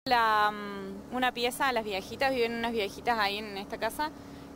Una pieza, las viejitas, viven unas viejitas ahí en esta casa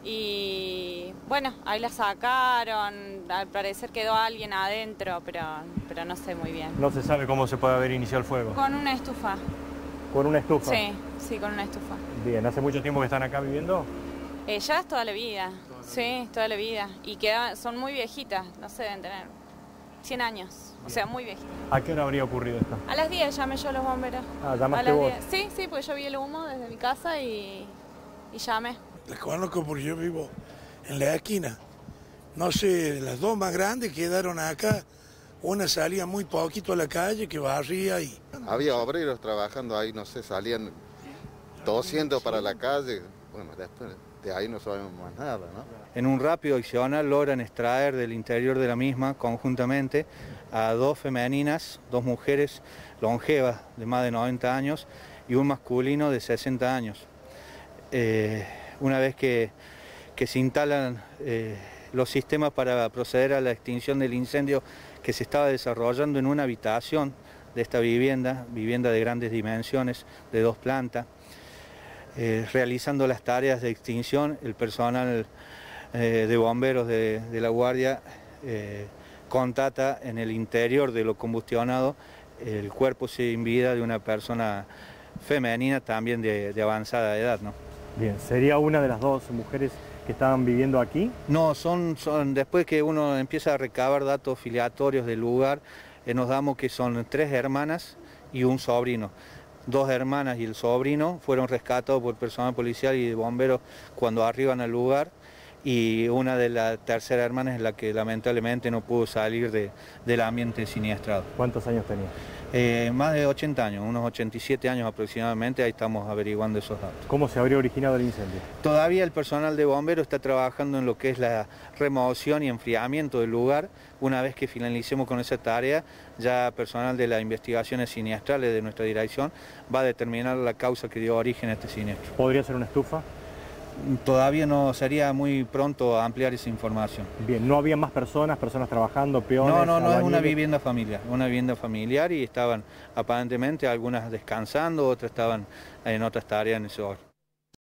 y bueno, ahí la sacaron, al parecer quedó alguien adentro, pero no sé muy bien. No se sabe cómo se puede haber iniciado el fuego. Con una estufa. ¿Con una estufa? Sí, con una estufa. Bien, ¿hace mucho tiempo que están acá viviendo? Ellas toda la vida, sí, toda la vida. Y son muy viejitas, no sé, deben tener 100 años, o sea, muy viejitas. ¿A qué hora habría ocurrido esto? A las 10 llamé yo a los bomberos. Ah, ¿llamaste vos? 10. Sí, porque yo vi el humo desde mi casa y llamé. Las conozco porque yo vivo en la esquina. No sé, las dos más grandes quedaron acá. Una salía muy poquito a la calle, que barría y... Había obreros trabajando ahí, no sé, salían 200 para la calle. Bueno, después de ahí no sabemos más nada, ¿no? En un rápido accionar logran extraer del interior de la misma conjuntamente a dos femeninas, dos mujeres longevas de más de 90 años y un masculino de 60 años. Una vez que se instalan los sistemas para proceder a la extinción del incendio que se estaba desarrollando en una habitación de esta vivienda de grandes dimensiones, de 2 plantas, realizando las tareas de extinción, el personal de bomberos de la guardia contata en el interior de lo combustionado el cuerpo sin vida de una persona femenina también de avanzada edad, ¿no? Bien, ¿sería una de las dos mujeres que estaban viviendo aquí? No, son después que uno empieza a recabar datos filiatorios del lugar, nos damos que son 3 hermanas y un sobrino. 2 hermanas y el sobrino fueron rescatados por personal policial y de bomberos cuando arriban al lugar, y una de la tercera hermana es la que lamentablemente no pudo salir del ambiente siniestrado. ¿Cuántos años tenía? Más de 80 años, unos 87 años aproximadamente, ahí estamos averiguando esos datos. ¿Cómo se habría originado el incendio? Todavía el personal de bomberos está trabajando en lo que es la remoción y enfriamiento del lugar. Una vez que finalicemos con esa tarea, ya personal de las investigaciones siniestrales de nuestra dirección va a determinar la causa que dio origen a este siniestro. ¿Podría ser una estufa? Todavía no, sería muy pronto ampliar esa información. Bien, ¿no había más personas trabajando, peones? No, es una vivienda familiar y estaban aparentemente algunas descansando, otras estaban en otras tareas en ese orden.